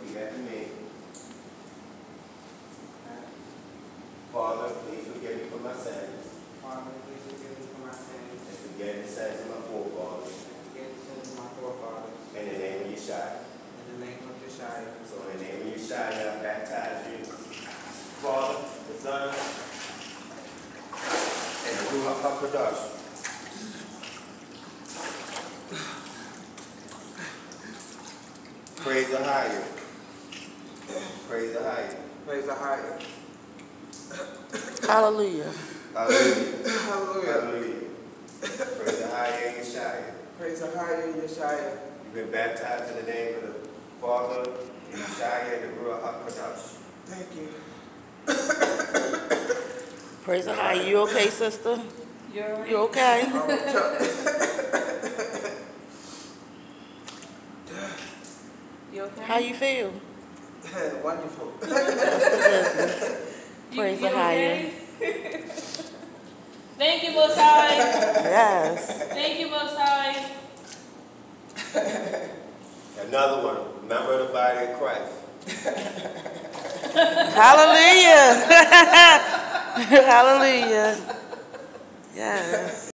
Repeat after me. Father, please forgive me for my sins. Father, please forgive me for my sins. And forgive the sins of my forefathers. And forgive the sins of my forefathers. In the name of Yeshua. In the name of Yeshua. So in the name of Yeshua, I baptize you. Father, the Son, and the Ruach HaKodesh. Praise the higher. Praise the higher. Praise the higher. Hallelujah. Hallelujah. Hallelujah. Hallelujah. Praise the higher in Yeshua. Praise the higher Yeshua. You've been baptized in the name of the Father, and Yeshua, and the Ruach HaKodesh. Thank you. Praise the high. You okay, sister? You okay? You okay? How you feel? Wonderful. Praise the higher. Thank you, Most High. Yes. Thank you, Most High. Another one, member of the body of Christ. Hallelujah. Hallelujah. Yes.